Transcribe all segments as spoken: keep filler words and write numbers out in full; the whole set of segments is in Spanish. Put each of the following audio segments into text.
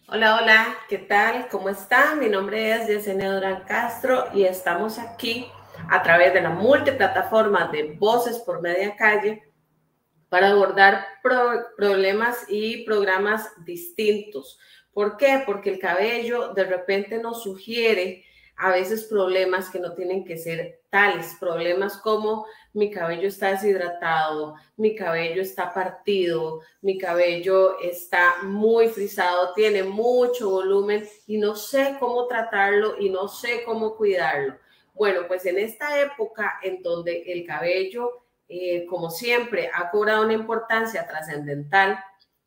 Hola, hola, ¿qué tal? ¿Cómo están? Mi nombre es Yesenia Durán Castro y estamos aquí a través de la multiplataforma de Voces por Media Calle para abordar pro problemas y programas distintos. ¿Por qué? Porque el cabello de repente nos sugiere a veces problemas que no tienen que ser tales, problemas como mi cabello está deshidratado, mi cabello está partido, mi cabello está muy frisado, tiene mucho volumen y no sé cómo tratarlo y no sé cómo cuidarlo. Bueno, pues en esta época en donde el cabello eh, como siempre, ha cobrado una importancia trascendental.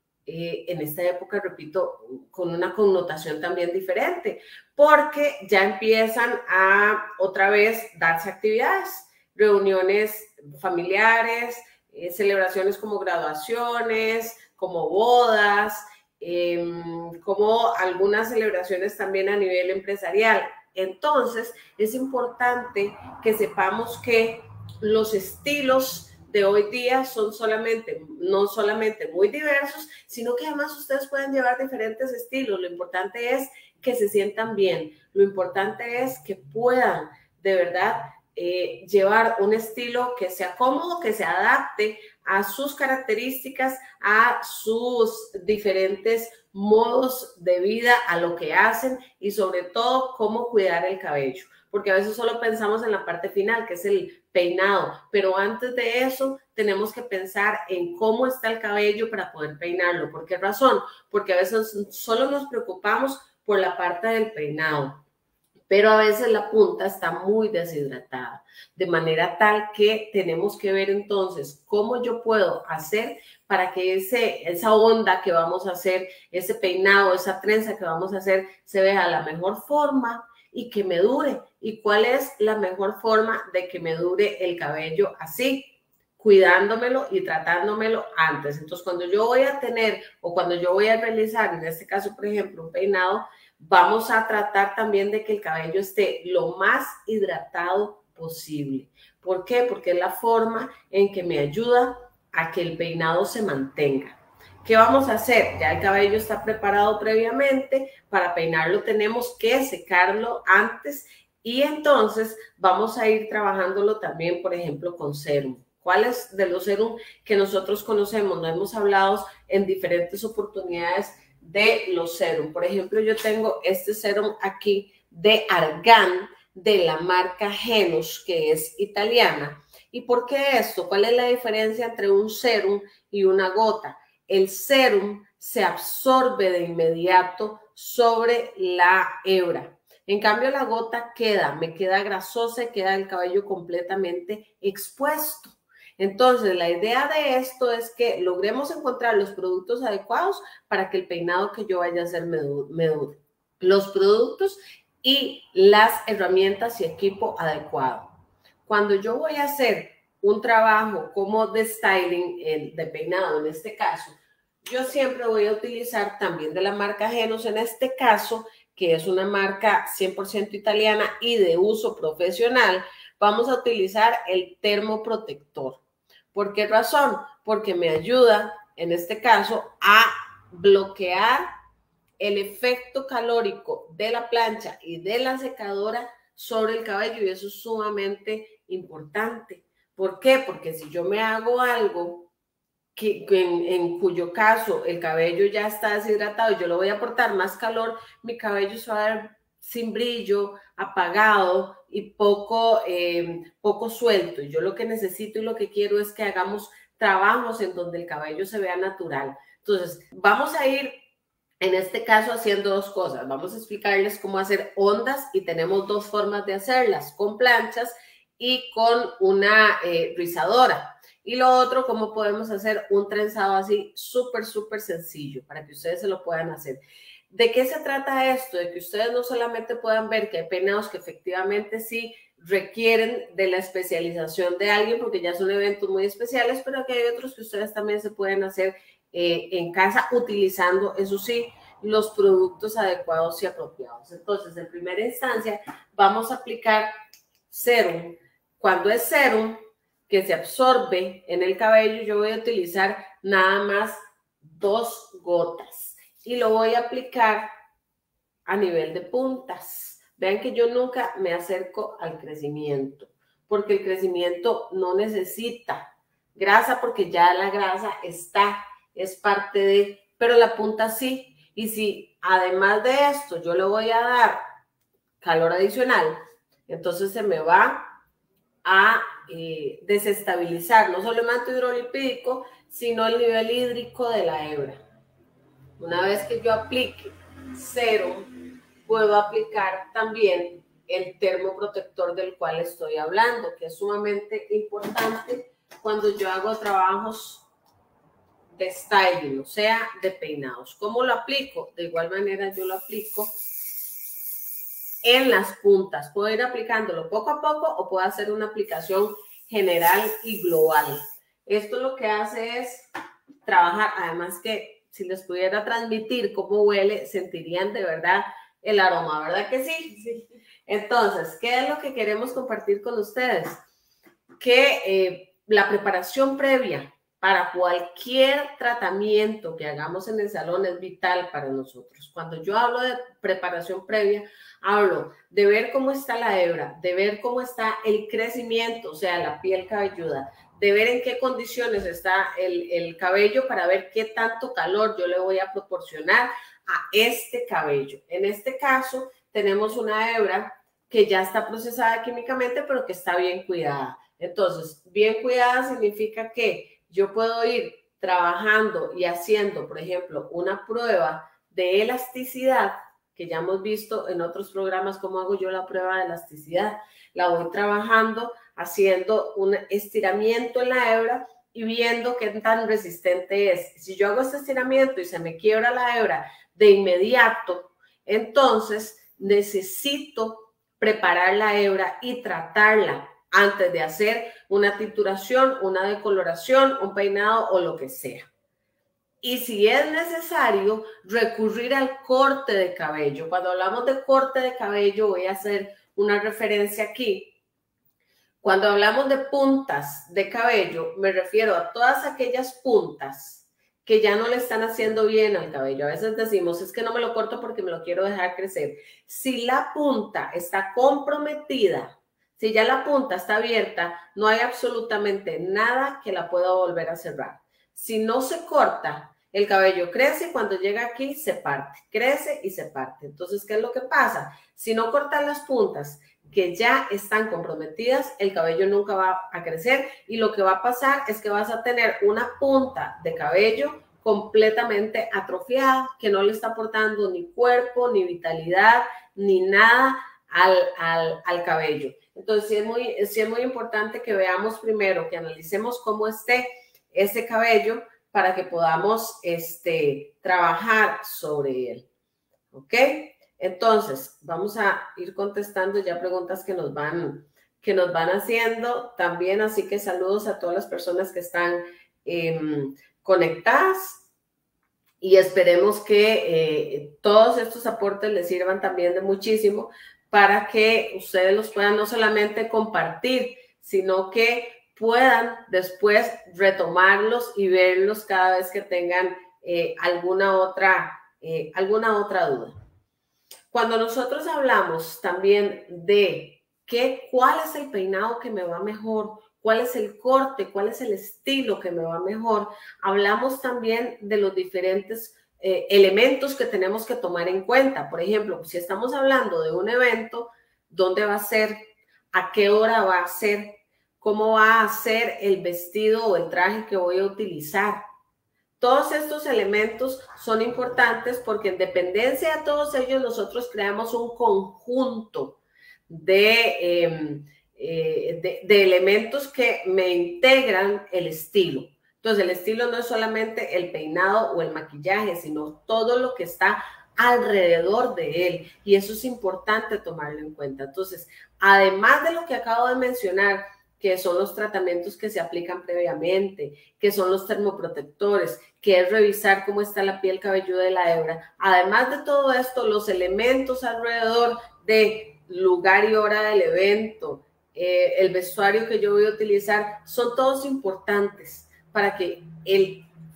Eh, en esta época, repito, con una connotación también diferente, porque ya empiezan a otra vez darse actividades, reuniones familiares, eh, celebraciones como graduaciones, como bodas, eh, como algunas celebraciones también a nivel empresarial. Entonces, es importante que sepamos que los estilos de hoy día son solamente, no solamente muy diversos, sino que además ustedes pueden llevar diferentes estilos. Lo importante es que se sientan bien. Lo importante es que puedan de verdad eh, llevar un estilo que sea cómodo, que se adapte a sus características, a sus diferentes modos de vida, a lo que hacen y sobre todo cómo cuidar el cabello. Porque a veces solo pensamos en la parte final, que es el peinado, pero antes de eso tenemos que pensar en cómo está el cabello para poder peinarlo. ¿Por qué razón? Porque a veces solo nos preocupamos por la parte del peinado, pero a veces la punta está muy deshidratada, de manera tal que tenemos que ver entonces cómo yo puedo hacer para que ese, esa onda que vamos a hacer, ese peinado, esa trenza que vamos a hacer, se vea la mejor forma y que me dure. ¿Y cuál es la mejor forma de que me dure el cabello así? Cuidándomelo y tratándomelo antes. Entonces, cuando yo voy a tener o cuando yo voy a realizar, en este caso, por ejemplo, un peinado, vamos a tratar también de que el cabello esté lo más hidratado posible. ¿Por qué? Porque es la forma en que me ayuda a que el peinado se mantenga. ¿Qué vamos a hacer? Ya el cabello está preparado previamente, para peinarlo tenemos que secarlo antes y entonces vamos a ir trabajándolo también, por ejemplo, con serum. ¿Cuáles de los serum que nosotros conocemos? Nos hemos hablado en diferentes oportunidades de los serum. Por ejemplo, yo tengo este serum aquí de Argan de la marca Genus, que es italiana. ¿Y por qué esto? ¿Cuál es la diferencia entre un serum y una gota? El serum se absorbe de inmediato sobre la hebra. En cambio, la gota queda, me queda grasosa y queda el cabello completamente expuesto. Entonces, la idea de esto es que logremos encontrar los productos adecuados para que el peinado que yo vaya a hacer me dure. Los productos y las herramientas y equipo adecuado. Cuando yo voy a hacer un trabajo como de styling, de peinado en este caso, yo siempre voy a utilizar también de la marca Genus en este caso, que es una marca cien por ciento italiana y de uso profesional, vamos a utilizar el termoprotector. ¿Por qué razón? Porque me ayuda, en este caso, a bloquear el efecto calórico de la plancha y de la secadora sobre el cabello y eso es sumamente importante. ¿Por qué? Porque si yo me hago algo que, que en, en cuyo caso el cabello ya está deshidratado y yo le voy a aportar más calor, mi cabello se va a ver sin brillo, apagado y poco, eh, poco suelto. Y yo lo que necesito y lo que quiero es que hagamos trabajos en donde el cabello se vea natural. Entonces, vamos a ir en este caso haciendo dos cosas. Vamos a explicarles cómo hacer ondas y tenemos dos formas de hacerlas, con planchas y con una eh, rizadora. Y lo otro, cómo podemos hacer un trenzado así súper, súper sencillo para que ustedes se lo puedan hacer. ¿De qué se trata esto? De que ustedes no solamente puedan ver que hay peinados que efectivamente sí requieren de la especialización de alguien porque ya son eventos muy especiales, pero que hay otros que ustedes también se pueden hacer eh, en casa utilizando, eso sí, los productos adecuados y apropiados. Entonces, en primera instancia, vamos a aplicar serum. Cuando es serum que se absorbe en el cabello, yo voy a utilizar nada más dos gotas. y lo voy a aplicar a nivel de puntas. Vean que yo nunca me acerco al crecimiento, porque el crecimiento no necesita grasa, porque ya la grasa está, es parte de, pero la punta sí. Y si además de esto yo le voy a dar calor adicional, entonces se me va a eh, desestabilizar no solo el manto hidrolipídico, sino el nivel hídrico de la hebra. Una vez que yo aplique cero, puedo aplicar también el termoprotector del cual estoy hablando, que es sumamente importante cuando yo hago trabajos de styling, o sea, de peinados. ¿Cómo lo aplico? De igual manera yo lo aplico en las puntas. Puedo ir aplicándolo poco a poco o puedo hacer una aplicación general y global. Esto lo que hace es trabajar, además que si les pudiera transmitir cómo huele, sentirían de verdad el aroma, ¿verdad que sí? Sí. Entonces, ¿qué es lo que queremos compartir con ustedes? Que eh, la preparación previa para cualquier tratamiento que hagamos en el salón es vital para nosotros. Cuando yo hablo de preparación previa, hablo de ver cómo está la hebra, de ver cómo está el crecimiento, o sea, la piel cabelluda, de ver en qué condiciones está el, el cabello para ver qué tanto calor yo le voy a proporcionar a este cabello. En este caso, tenemos una hebra que ya está procesada químicamente, pero que está bien cuidada. Entonces, bien cuidada significa que yo puedo ir trabajando y haciendo, por ejemplo, una prueba de elasticidad, que ya hemos visto en otros programas cómo hago yo la prueba de elasticidad. La voy trabajando, haciendo un estiramiento en la hebra y viendo qué tan resistente es. Si yo hago este estiramiento y se me quiebra la hebra de inmediato, entonces necesito preparar la hebra y tratarla antes de hacer una trituración, una decoloración, un peinado o lo que sea. Y si es necesario, recurrir al corte de cabello. Cuando hablamos de corte de cabello, voy a hacer una referencia aquí. Cuando hablamos de puntas de cabello, me refiero a todas aquellas puntas que ya no le están haciendo bien al cabello. A veces decimos, es que no me lo corto porque me lo quiero dejar crecer. Si la punta está comprometida, si ya la punta está abierta, no hay absolutamente nada que la pueda volver a cerrar. Si no se corta, el cabello crece y cuando llega aquí se parte, crece y se parte. Entonces, ¿qué es lo que pasa? Si no cortan las puntas que ya están comprometidas, el cabello nunca va a crecer y lo que va a pasar es que vas a tener una punta de cabello completamente atrofiada que no le está aportando ni cuerpo, ni vitalidad, ni nada al, al, al cabello. Entonces, sí es, muy, sí es muy importante que veamos primero, que analicemos cómo esté ese cabello para que podamos este, trabajar sobre él. ¿Ok? Entonces, vamos a ir contestando ya preguntas que nos van, que nos van haciendo también, así que saludos a todas las personas que están eh, conectadas y esperemos que eh, todos estos aportes les sirvan también de muchísimo para que ustedes los puedan no solamente compartir, sino que puedan después retomarlos y verlos cada vez que tengan eh, alguna otra, eh, alguna otra duda. Cuando nosotros hablamos también de qué, cuál es el peinado que me va mejor, cuál es el corte, cuál es el estilo que me va mejor, hablamos también de los diferentes eh, elementos que tenemos que tomar en cuenta. Por ejemplo, si estamos hablando de un evento, ¿dónde va a ser? ¿A qué hora va a ser? ¿Cómo va a ser el vestido o el traje que voy a utilizar? Todos estos elementos son importantes porque en dependencia de todos ellos nosotros creamos un conjunto de, eh, eh, de, de elementos que me integran el estilo. Entonces el estilo no es solamente el peinado o el maquillaje, sino todo lo que está alrededor de él y eso es importante tomarlo en cuenta. Entonces, además de lo que acabo de mencionar, que son los tratamientos que se aplican previamente, que son los termoprotectores, que es revisar cómo está la piel cabelluda de la hebra. Además de todo esto, los elementos alrededor de lugar y hora del evento, eh, el vestuario que yo voy a utilizar, son todos importantes para que el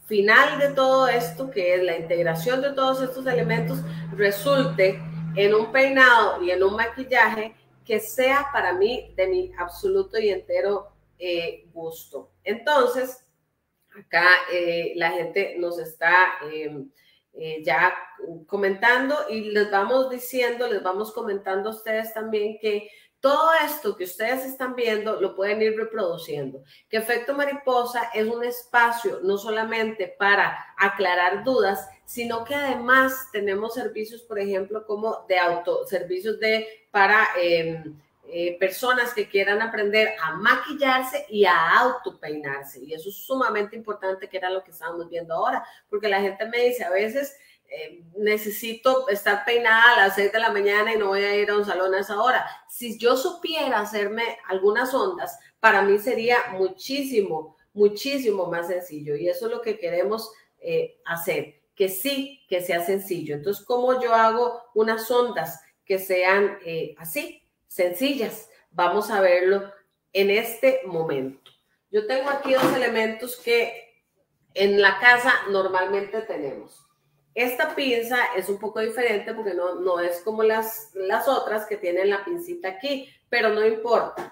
final de todo esto, que es la integración de todos estos elementos, resulte en un peinado y en un maquillaje que sea para mí de mi absoluto y entero eh, gusto. Entonces, acá eh, la gente nos está eh, eh, ya comentando y les vamos diciendo, les vamos comentando a ustedes también que todo esto que ustedes están viendo lo pueden ir reproduciendo. Que Efecto Mariposa es un espacio no solamente para aclarar dudas, sino que además tenemos servicios, por ejemplo, como de auto, servicios de para eh, eh, personas que quieran aprender a maquillarse y a autopeinarse. Y eso es sumamente importante, que era lo que estábamos viendo ahora, porque la gente me dice a veces, Eh, necesito estar peinada a las seis de la mañana y no voy a ir a un salón a esa hora. Si yo supiera hacerme algunas ondas, para mí sería muchísimo, muchísimo más sencillo. Y eso es lo que queremos eh, hacer, que sí, que sea sencillo. Entonces, ¿cómo yo hago unas ondas que sean eh, así, sencillas? Vamos a verlo en este momento. Yo tengo aquí dos elementos que en la casa normalmente tenemos. Esta pinza es un poco diferente porque no, no es como las, las otras que tienen la pincita aquí, pero no importa.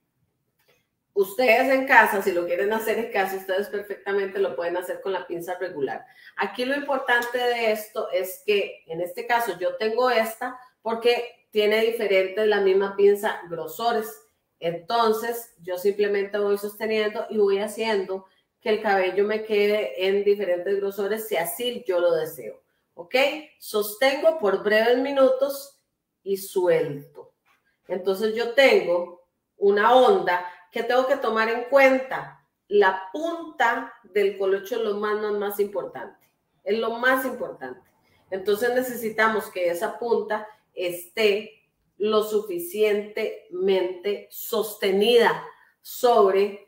Ustedes en casa, si lo quieren hacer en casa, ustedes perfectamente lo pueden hacer con la pinza regular. Aquí lo importante de esto es que, en este caso, yo tengo esta porque tiene diferentes, la misma pinza, grosores. Entonces, yo simplemente voy sosteniendo y voy haciendo que el cabello me quede en diferentes grosores si así yo lo deseo. ¿Ok? Sostengo por breves minutos y suelto. Entonces yo tengo una onda que tengo que tomar en cuenta. La punta del colocho es lo más, más, más importante. Es lo más importante. Entonces necesitamos que esa punta esté lo suficientemente sostenida sobre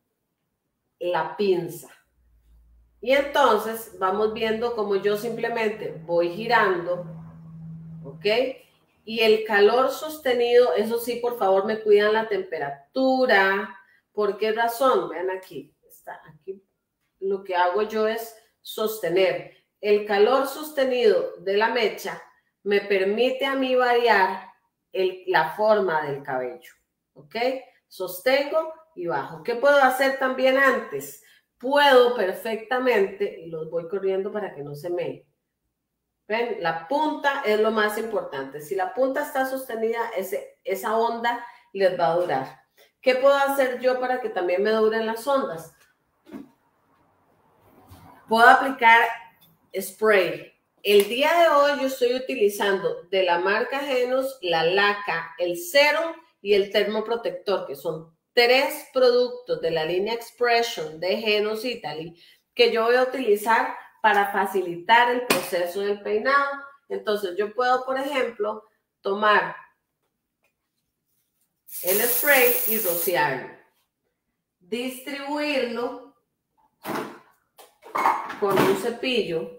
la pinza. Y entonces vamos viendo como yo simplemente voy girando, ¿ok? Y el calor sostenido, eso sí, por favor, me cuidan la temperatura. ¿Por qué razón? Vean aquí, está aquí. Lo que hago yo es sostener. El calor sostenido de la mecha me permite a mí variar el, la forma del cabello, ¿ok? Sostengo y bajo. ¿Qué puedo hacer también antes? Puedo perfectamente, y los voy corriendo para que no se me... ¿Ven? La punta es lo más importante. Si la punta está sostenida, ese, esa onda les va a durar. ¿Qué puedo hacer yo para que también me duren las ondas? Puedo aplicar spray. El día de hoy yo estoy utilizando de la marca Genos la laca, el serum y el termoprotector, que son tres productos de la línea Expression de Genos Italy que yo voy a utilizar para facilitar el proceso del peinado. Entonces yo puedo, por ejemplo, tomar el spray y rociarlo, distribuirlo con un cepillo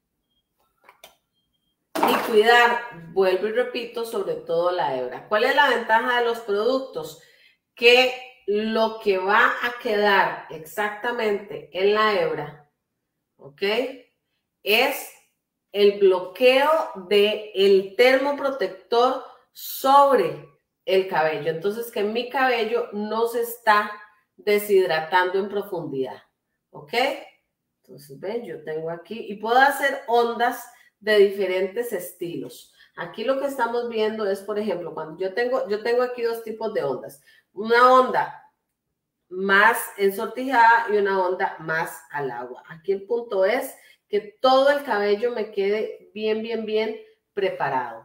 y cuidar, vuelvo y repito, sobre todo la hebra. ¿Cuál es la ventaja de los productos? Que lo que va a quedar exactamente en la hebra, ¿ok? Es el bloqueo del termoprotector sobre el cabello. Entonces, que mi cabello no se está deshidratando en profundidad, ¿ok? Entonces, ven, yo tengo aquí y puedo hacer ondas de diferentes estilos. Aquí lo que estamos viendo es, por ejemplo, cuando yo tengo, yo tengo aquí dos tipos de ondas. Una onda más ensortijada y una onda más al agua. Aquí el punto es que todo el cabello me quede bien, bien, bien preparado.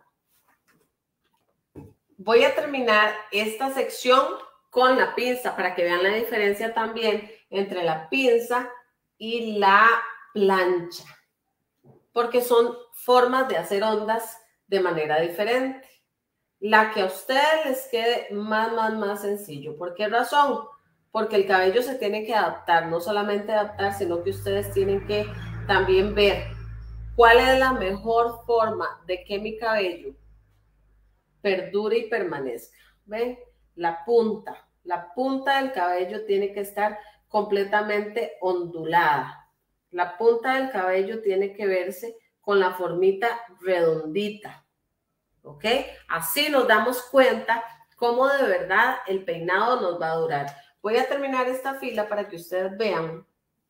Voy a terminar esta sección con la pinza para que vean la diferencia también entre la pinza y la plancha, porque son formas de hacer ondas de manera diferente. La que a ustedes les quede más, más, más sencillo. ¿Por qué razón? Porque el cabello se tiene que adaptar, no solamente adaptar, sino que ustedes tienen que también ver cuál es la mejor forma de que mi cabello perdure y permanezca. ¿Ven? La punta, la punta del cabello tiene que estar completamente ondulada. La punta del cabello tiene que verse con la formita redondita, ¿ok? Así nos damos cuenta cómo de verdad el peinado nos va a durar. Voy a terminar esta fila para que ustedes vean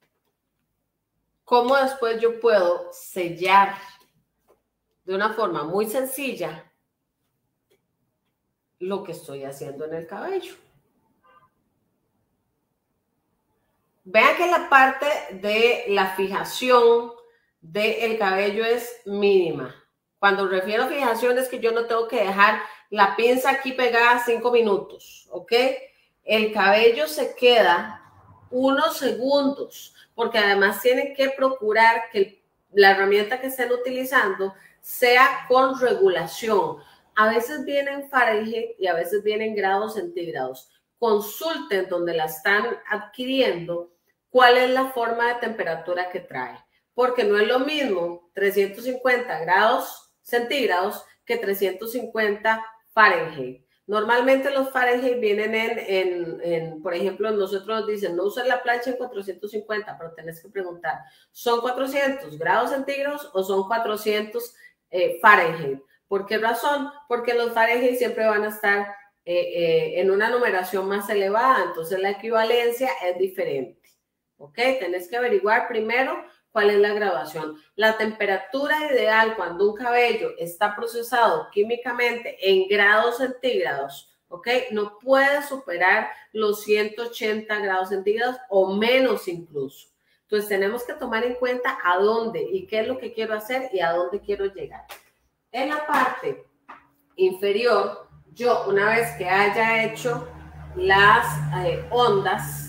cómo después yo puedo sellar de una forma muy sencilla lo que estoy haciendo en el cabello. Vean que la parte de la fijación del cabello es mínima. Cuando refiero a fijación es que yo no tengo que dejar la pinza aquí pegada cinco minutos, ¿ok? El cabello se queda unos segundos, porque además tienen que procurar que la herramienta que estén utilizando sea con regulación. A veces vienen Fahrenheit y a veces vienen grados centígrados. Consulten donde la están adquiriendo cuál es la forma de temperatura que trae, porque no es lo mismo trescientos cincuenta grados centígrados que trescientos cincuenta Fahrenheit. Normalmente los Fahrenheit vienen en, en, en, por ejemplo, nosotros nos dicen, no usen la plancha en cuatrocientos cincuenta, pero tenés que preguntar, ¿son cuatrocientos grados centígrados o son cuatrocientos eh, Fahrenheit? ¿Por qué razón? Porque los Fahrenheit siempre van a estar eh, eh, en una numeración más elevada, entonces la equivalencia es diferente. ¿Ok? Tenés que averiguar primero cuál es la graduación. La temperatura ideal cuando un cabello está procesado químicamente en grados centígrados, ¿ok? No puede superar los ciento ochenta grados centígrados o menos incluso. Entonces tenemos que tomar en cuenta a dónde y qué es lo que quiero hacer y a dónde quiero llegar. En la parte inferior, yo una vez que haya hecho las eh, ondas,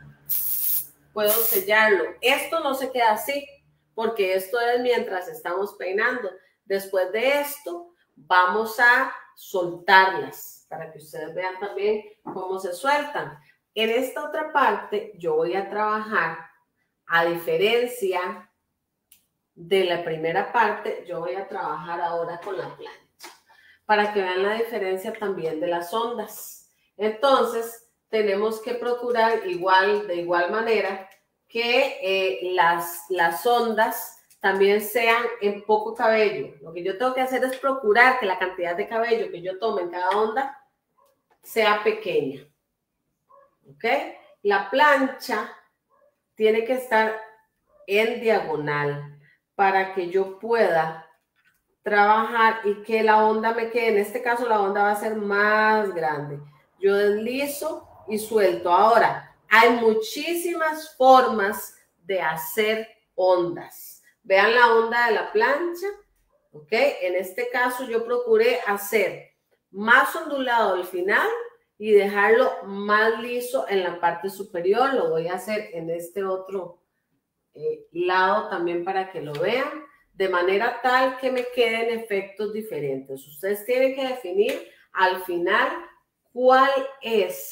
puedo sellarlo. Esto no se queda así, porque esto es mientras estamos peinando. Después de esto, vamos a soltarlas, para que ustedes vean también cómo se sueltan. En esta otra parte, yo voy a trabajar, a diferencia de la primera parte, yo voy a trabajar ahora con la plancha, para que vean la diferencia también de las ondas. Entonces, tenemos que procurar igual, de igual manera que eh, las, las ondas también sean en poco cabello. Lo que yo tengo que hacer es procurar que la cantidad de cabello que yo tome en cada onda sea pequeña. ¿Ok? La plancha tiene que estar en diagonal para que yo pueda trabajar y que la onda me quede. En este caso la onda va a ser más grande. Yo deslizo y suelto. Ahora, hay muchísimas formas de hacer ondas. Vean la onda de la plancha, ¿ok? En este caso yo procuré hacer más ondulado al final y dejarlo más liso en la parte superior. Lo voy a hacer en este otro eh, lado también para que lo vean, de manera tal que me queden efectos diferentes. Ustedes tienen que definir al final cuál es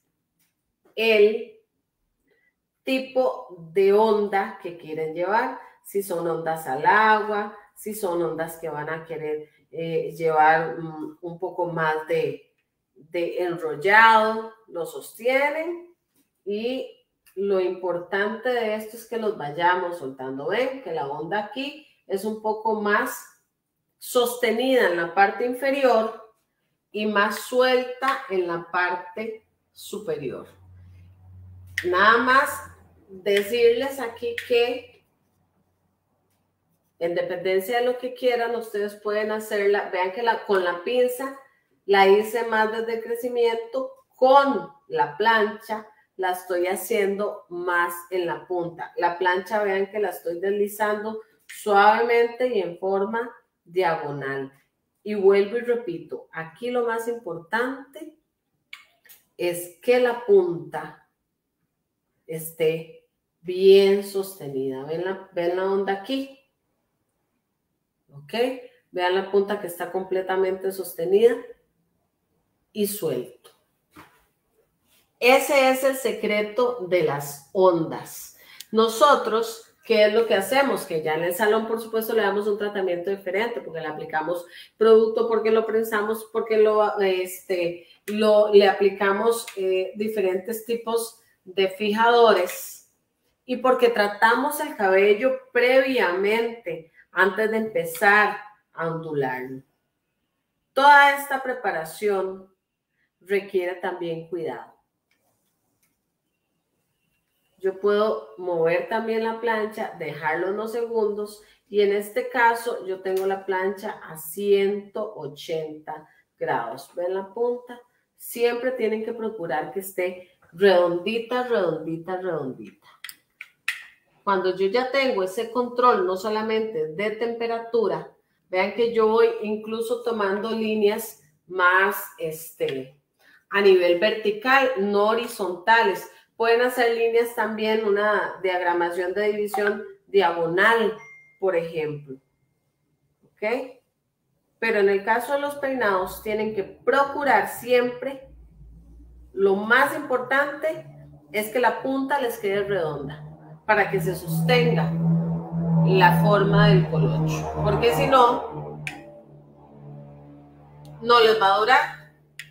el tipo de onda que quieren llevar, si son ondas al agua, si son ondas que van a querer eh, llevar um, un poco más de, de enrollado, lo sostienen y lo importante de esto es que los vayamos soltando. Ven que la onda aquí es un poco más sostenida en la parte inferior y más suelta en la parte superior. Nada más decirles aquí que en dependencia de lo que quieran, ustedes pueden hacerla. Vean que la, con la pinza la hice más desde el crecimiento, con la plancha la estoy haciendo más en la punta. La plancha, vean que la estoy deslizando suavemente y en forma diagonal. Y vuelvo y repito, aquí lo más importante es que la punta esté bien sostenida. ¿Ven la, ven la onda aquí? ¿Ok? Vean la punta que está completamente sostenida y suelto. Ese es el secreto de las ondas. Nosotros, ¿qué es lo que hacemos? Que ya en el salón, por supuesto, le damos un tratamiento diferente, porque le aplicamos producto, porque lo prensamos, porque lo, este, lo, le aplicamos eh, diferentes tipos de fijadores y porque tratamos el cabello previamente, antes de empezar a ondularlo. Toda esta preparación requiere también cuidado. Yo puedo mover también la plancha, dejarlo unos segundos y en este caso yo tengo la plancha a ciento ochenta grados. ¿Ven la punta? Siempre tienen que procurar que esté redondita, redondita, redondita. Cuando yo ya tengo ese control, no solamente de temperatura, vean que yo voy incluso tomando líneas más este, a nivel vertical, no horizontales. Pueden hacer líneas también, una diagramación de división diagonal, por ejemplo. ¿Ok? Pero en el caso de los peinados, tienen que procurar siempre, lo más importante es que la punta les quede redonda, para que se sostenga la forma del colocho. Porque si no, no les va a durar.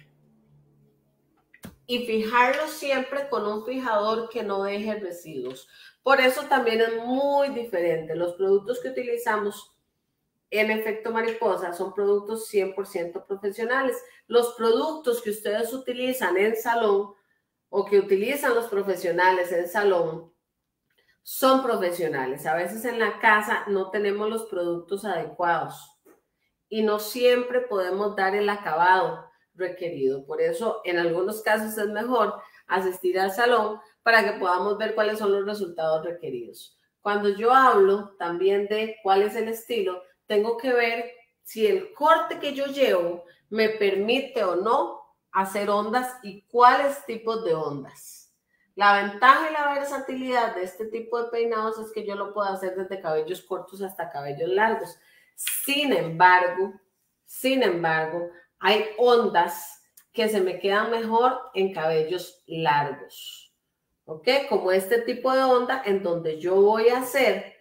Y fijarlo siempre con un fijador que no deje residuos. Por eso también es muy diferente. Los productos que utilizamos en efecto mariposa son productos cien por ciento profesionales. Los productos que ustedes utilizan en salón o que utilizan los profesionales en salón son profesionales. A veces en la casa no tenemos los productos adecuados y no siempre podemos dar el acabado requerido. Por eso, en algunos casos es mejor asistir al salón para que podamos ver cuáles son los resultados requeridos. Cuando yo hablo también de cuál es el estilo, tengo que ver si el corte que yo llevo me permite o no hacer ondas y cuáles tipos de ondas. La ventaja y la versatilidad de este tipo de peinados es que yo lo puedo hacer desde cabellos cortos hasta cabellos largos. Sin embargo, sin embargo, hay ondas que se me quedan mejor en cabellos largos, ¿ok? Como este tipo de onda en donde yo voy a hacer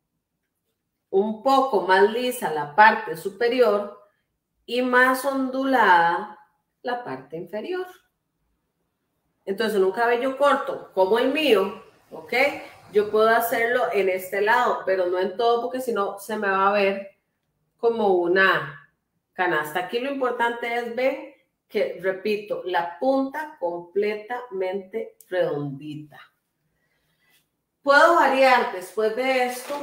un poco más lisa la parte superior y más ondulada la parte inferior. Entonces, en un cabello corto como el mío, ¿ok? Yo puedo hacerlo en este lado, pero no en todo porque si no se me va a ver como una canasta. Aquí lo importante es ver que, repito, la punta completamente redondita. Puedo variar después de esto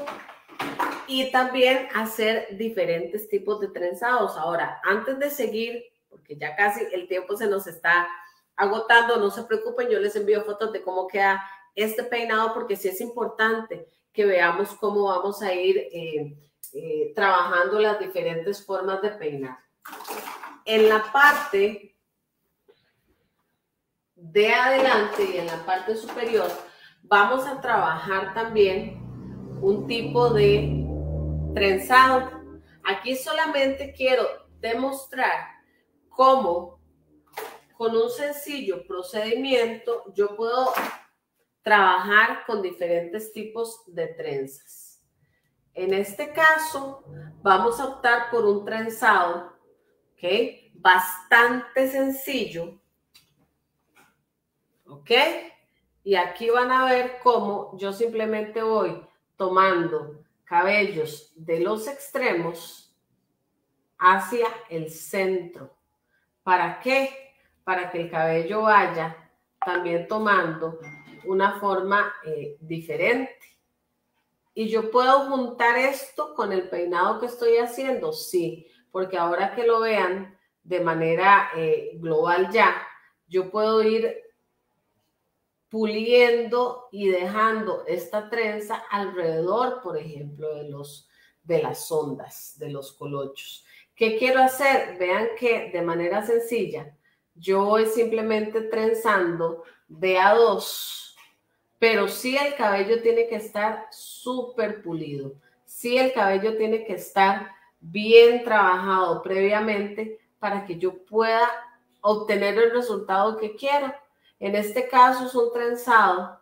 y también hacer diferentes tipos de trenzados. Ahora, antes de seguir, porque ya casi el tiempo se nos está agotando, no se preocupen, yo les envío fotos de cómo queda este peinado porque sí es importante que veamos cómo vamos a ir eh, eh, trabajando las diferentes formas de peinar. En la parte de adelante y en la parte superior vamos a trabajar también un tipo de trenzado. Aquí solamente quiero demostrar cómo con un sencillo procedimiento yo puedo trabajar con diferentes tipos de trenzas. En este caso vamos a optar por un trenzado, ¿ok? Bastante sencillo, ¿ok? Y aquí van a ver cómo yo simplemente voy tomando cabellos de los extremos hacia el centro. ¿Para qué? Para que el cabello vaya también tomando una forma eh, diferente. ¿Y yo puedo juntar esto con el peinado que estoy haciendo? Sí, porque ahora que lo vean de manera eh, global ya, yo puedo ir puliendo y dejando esta trenza alrededor, por ejemplo, de, los, de las ondas, de los colochos. ¿Qué quiero hacer? Vean que de manera sencilla, yo voy simplemente trenzando de a dos, pero sí el cabello tiene que estar súper pulido. Sí el cabello tiene que estar bien trabajado previamente para que yo pueda obtener el resultado que quiero. En este caso es un trenzado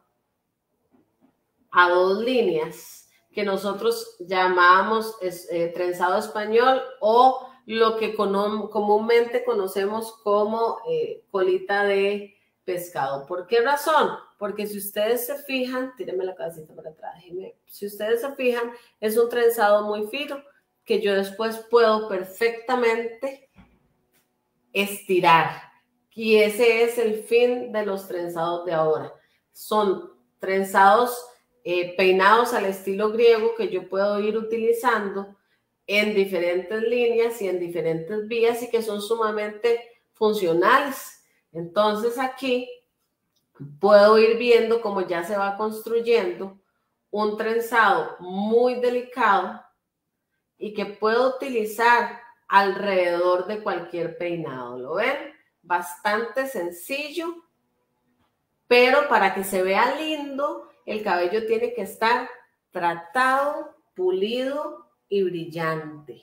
a dos líneas que nosotros llamamos eh, trenzado español o lo que comúnmente conocemos como eh, colita de pescado. ¿Por qué razón? Porque si ustedes se fijan, tírenme la cabecita para atrás, Jimé. Si ustedes se fijan, es un trenzado muy fino que yo después puedo perfectamente estirar. Y ese es el fin de los trenzados de ahora. Son trenzados, eh, peinados al estilo griego que yo puedo ir utilizando en diferentes líneas y en diferentes vías y que son sumamente funcionales. Entonces aquí puedo ir viendo cómo ya se va construyendo un trenzado muy delicado y que puedo utilizar alrededor de cualquier peinado. ¿Lo ven? Bastante sencillo, pero para que se vea lindo, el cabello tiene que estar tratado, pulido y brillante.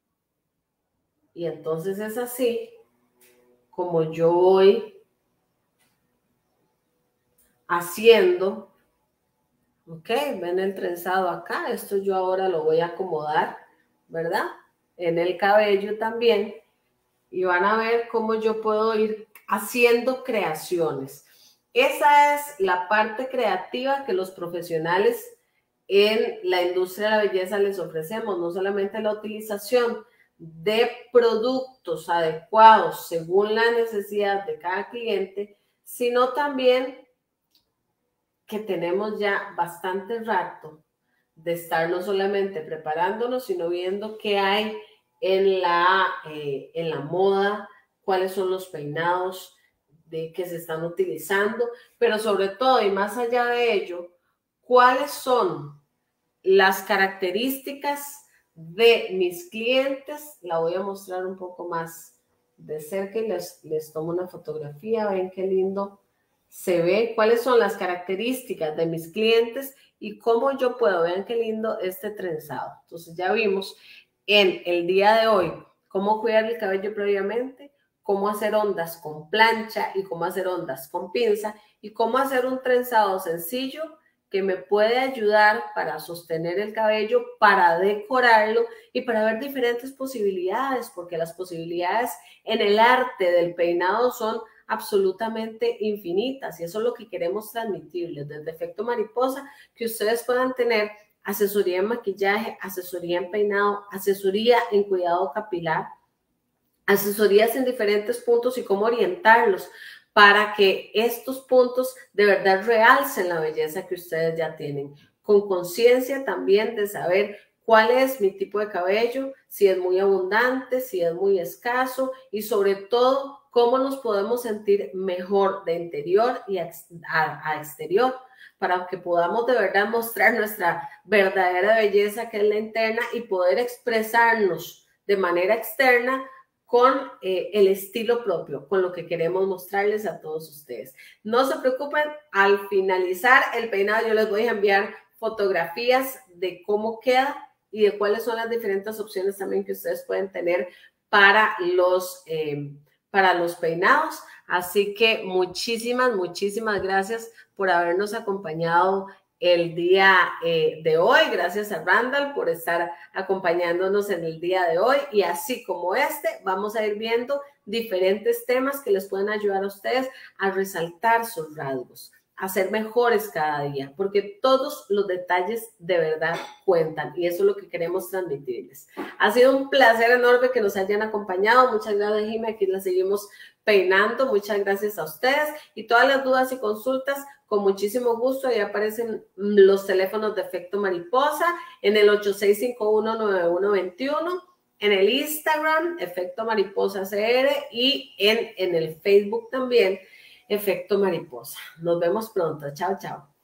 Y entonces es así como yo voy haciendo. Ok, ven el trenzado acá. Esto yo ahora lo voy a acomodar, ¿verdad? En el cabello también. Y van a ver cómo yo puedo ir haciendo creaciones. Esa es la parte creativa que los profesionales en la industria de la belleza les ofrecemos. No solamente la utilización de productos adecuados según la necesidad de cada cliente, sino también que tenemos ya bastante rato de estar no solamente preparándonos, sino viendo qué hay en la, eh, en la moda, cuáles son los peinados de, que se están utilizando, pero sobre todo y más allá de ello, cuáles son las características de mis clientes. La voy a mostrar un poco más de cerca y les, les tomo una fotografía. Ven qué lindo se ve, cuáles son las características de mis clientes y cómo yo puedo, vean qué lindo este trenzado. Entonces ya vimos en el día de hoy cómo cuidar el cabello previamente, cómo hacer ondas con plancha y cómo hacer ondas con pinza y cómo hacer un trenzado sencillo que me puede ayudar para sostener el cabello, para decorarlo y para ver diferentes posibilidades, porque las posibilidades en el arte del peinado son absolutamente infinitas y eso es lo que queremos transmitirles desde Efecto Mariposa, que ustedes puedan tener asesoría en maquillaje, asesoría en peinado, asesoría en cuidado capilar, asesorías en diferentes puntos y cómo orientarlos para que estos puntos de verdad realcen la belleza que ustedes ya tienen, con conciencia también de saber cuál es mi tipo de cabello, si es muy abundante, si es muy escaso y sobre todo cómo nos podemos sentir mejor de interior y a, a, a exterior para que podamos de verdad mostrar nuestra verdadera belleza que es la interna y poder expresarnos de manera externa con eh, el estilo propio, con lo que queremos mostrarles a todos ustedes. No se preocupen, al finalizar el peinado yo les voy a enviar fotografías de cómo queda y de cuáles son las diferentes opciones también que ustedes pueden tener para los, eh, para los peinados. Así que muchísimas, muchísimas gracias por habernos acompañado el día eh, de hoy. Gracias a Randall por estar acompañándonos en el día de hoy. Y así como este, vamos a ir viendo diferentes temas que les pueden ayudar a ustedes a resaltar sus rasgos, a ser mejores cada día, porque todos los detalles de verdad cuentan y eso es lo que queremos transmitirles. Ha sido un placer enorme que nos hayan acompañado. Muchas gracias, Jimmy. Aquí la seguimos peinando. Muchas gracias a ustedes y todas las dudas y consultas, con muchísimo gusto. Ahí aparecen los teléfonos de Efecto Mariposa en el ocho seis cinco uno, nueve uno dos uno, en el Instagram, Efecto Mariposa C R y en, en el Facebook también, Efecto Mariposa. Nos vemos pronto. Chao, chao.